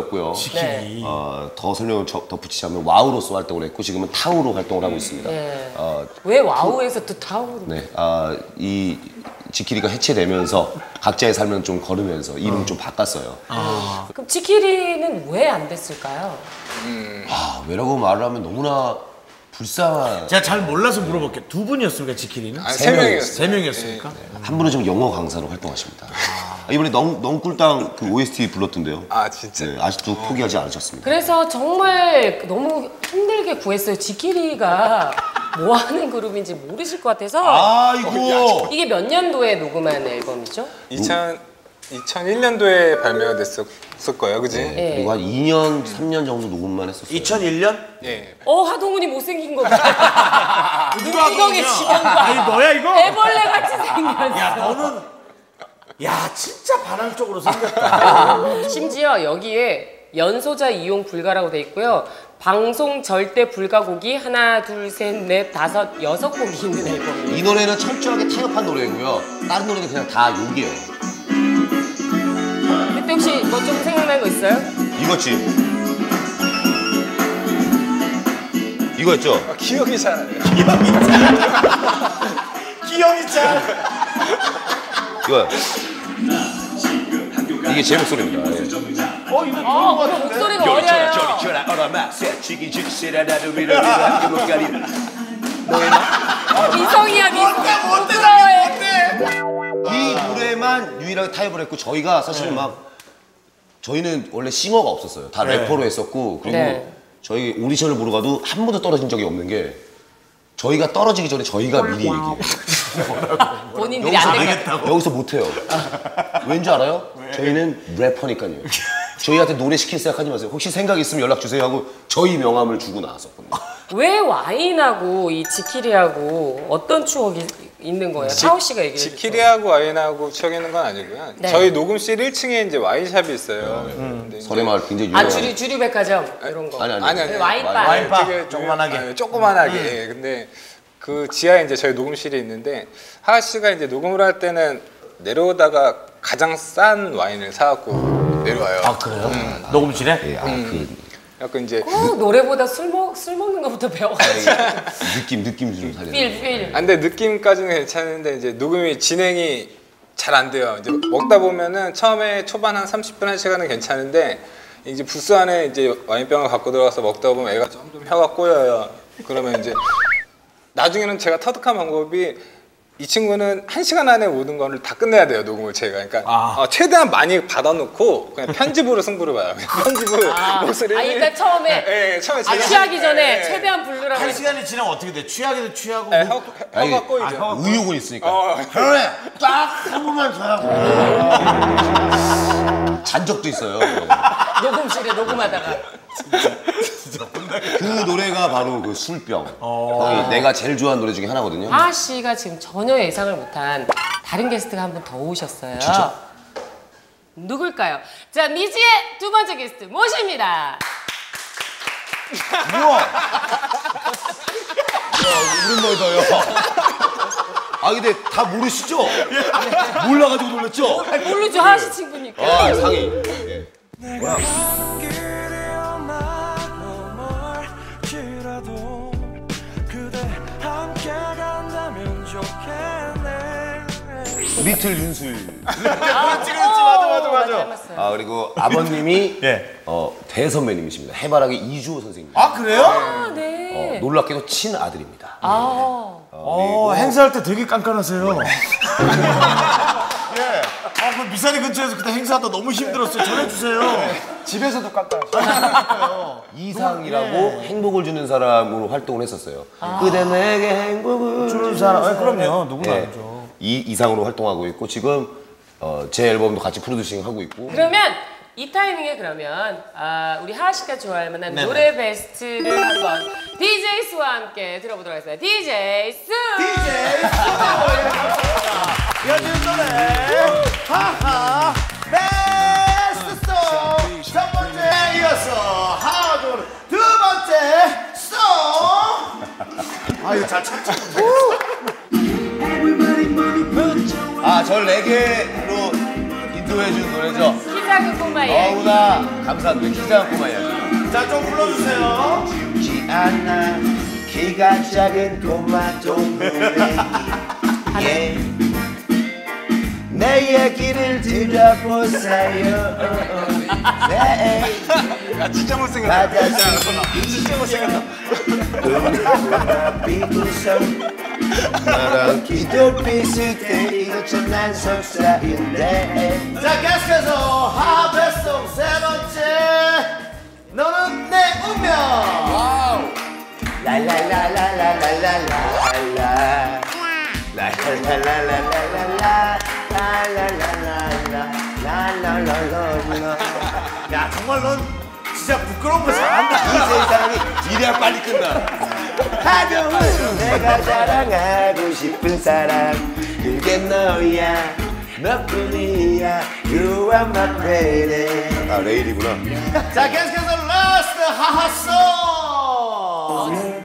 멤버였고요. 지키리. 더 설명을 덧붙이자면 와우로서 활동을 했고 지금은 타우로 활동을 하고 있습니다. 네. 왜 와우에서 또 타우로? 네, 이 지키리가 해체되면서 각자의 삶을 좀 걸으면서 이름 좀 바꿨어요. 그럼 지키리는 왜 안 됐을까요? 왜라고 말을 하면 너무나 불쌍한. 제가 잘 몰라서 물어볼게요. 두 분이었습니까, 지키리는? 아니, 세 명이었어요. 세 명이었습니까? 한 분은 지금 영어 강사로 활동하십니다. 이번에 넌꿀당 그 OST 불렀던데요. 아 진짜? 네, 아직도 포기하지 않으셨습니다. 그래서 정말 너무 힘들게 구했어요. 지키리가 뭐 하는 그룹인지 모르실 것 같아서. 이거 이게 몇 년도에 녹음한 앨범이죠? 2001년도에 발매가 됐을 거예요, 그지? 네. 그리고 한 2년, 3년 정도 녹음만 했었어요. 2001년? 예. 하동훈이 못생긴 거 봐. 눈구덩이 집어넣은 거. 아니, 너야, 이거? 애벌레 같이 생겼어. 야, 너는. 야, 진짜 반항적으로 생겼다. 심지어 여기에 연소자 이용 불가라고 돼 있고요. 방송 절대 불가곡이 하나, 둘, 셋, 넷, 다섯, 여섯 곡이 있는 앨범이에요. 이 노래는 철저하게 타협한 노래고요. 다른 노래는 그냥 다 욕이에요. 그때 혹시 뭐 좀 생각나는 거 있어요? 이거지. 이거였죠? 기억이 잘 안 나요. 기영이 짱. 이거요. 이게 제 목소리입니다. 예. 목소리가 어려요. 미성이야, 미성. 부끄러워해. 이 노래만 유일하게 타협을 했고 저희가 사실은 저희는 원래 싱어가 없었어요. 다 래퍼로 했었고 그리고 네. 저희 오디션을 보러 가도 한 번도 떨어진 적이 없는 게 저희가 떨어지기 전에 저희가 미리 얘기해요. 본인들이 안 되겠다. 여기서 못해요. 왠지 알아요? 저희는 래퍼니까요. 저희한테 노래 시킬 생각하지 마세요. 혹시 생각 있으면 연락 주세요 하고 저희 명함을 주고 나왔었거든요. 왜 와인하고 이 지키리하고 어떤 추억이 있는 거예요? 차오 씨가 얘기해 주세요. 지키리하고 와인하고 추억 있는 건 아니고요. 네. 저희 녹음실 1층에 이제 와인샵이 있어요. 근데 이제 설해마을 굉장히 유명한. 주류백화점 이런 거. 아니. 와인바. 와인바. 되게 조그만하게. 조그만하게. 예. 근데 그 지하에 이제 저희 녹음실이 있는데 하하 씨가 이제 녹음을 할 때는 내려오다가 가장 싼 와인을 사갖고 내려와요. 아, 그래요? 녹음실에? 예, 약간 이제 노래보다 술 먹는 것부터 배워가지고. 느낌 좀 살려. 필. 근데 느낌까지는 괜찮은데 이제 녹음이 진행이 잘 안 돼요. 이제 먹다 보면은 처음에 초반 한 30분 1시간은 괜찮은데 이제 부스 안에 이제 와인병을 갖고 들어가서 먹다 보면 애가 점점 혀가 꼬여요. 그러면 이제 나중에는 제가 터득한 방법이 이 친구는 1시간 안에 모든 거를 다 끝내야 돼요, 녹음을 제가. 그러니까 최대한 많이 받아놓고 그냥 편집으로 승부를 봐요. 편집으로 목소리를. 일단 처음에 예, 처음에 제가 취하기 전에 최대한 부르라고. 한 시간이 지나면 어떻게 돼? 취하기도 취하고. 혀가 꼬이죠. 의욕은 있으니까. 그래, 딱 한 번만 더 하고. 잔 적도 있어요. 녹음실에 녹음하다가. 그 노래가 바로 그 술병. 내가 제일 좋아하는 노래 중에 하나거든요. 하하 씨가 지금 전혀 예상을 못한 다른 게스트가 한 분 더 오셨어요. 진짜? 누굴까요? 자, 니지의 두 번째 게스트 모십니다. 우와! 오랜만이다요. 근데 다 모르시죠? 몰라가지고 놀랐죠? 모르죠, 하하 씨 친구니까. 상이. 뭐야? 리틀 윤수일. 맞아. 닮았어요. 그리고 아버님이 예. 대선배님이십니다. 해바라기 이주호 선생님. 아, 그래요? 네. 놀랍게도 친아들입니다. 행사할 때 되게 깐깐하세요. 예. 그 미사리 근처에서 그때 행사하다 너무 힘들었어요. 전해주세요. 집에서도 깎아요. 이상이라고 행복을 주는 사람으로 활동을 했었어요. 그대 내게 행복을 주는 사람. 그럼요. 누구나 알죠. 이상으로 활동하고 있고 지금 제 앨범도 같이 프로듀싱 하고 있고. 그러면 이 타이밍에 그러면 우리 하하 씨가 좋아할 만한 네네. 노래 베스트를 한번 DJ 수와 함께 들어보도록 하겠습니다. DJ 수! 이어지는 노래 하하 베스트 송 첫 번째 이어서 하하 노래 두 번째 송 이거 잘 찾지 저 레게로 인도해준 노래죠. 기사 작은 꼬마 이야기. 어우나 감사합니다. 기자한 꼬마야. 자, 좀 불러주세요. 죽지 않아 키가 작은 꼬마 동물의 예. 내 얘기를 들어보세요. 네. 야 진짜 못생겼다. 바다지 진짜 못생겼다. 비구성 너랑 기도 비슷해 이것처럼 난 속삭인데. 자, 계속해서 하베송 세 번째. 너는 내 운명. 라라라라라라라라라 라라라라라라라라라라라라라라라. 야, 정말 넌 진짜 부끄러운 거 잘한다. 이 세상이 이래야 빨리 끝나. 하정은 내가 자랑하고 싶은 사람 그게 너야 너뿐이야 You are my baby. 아 레일이구나. 자, 계속해서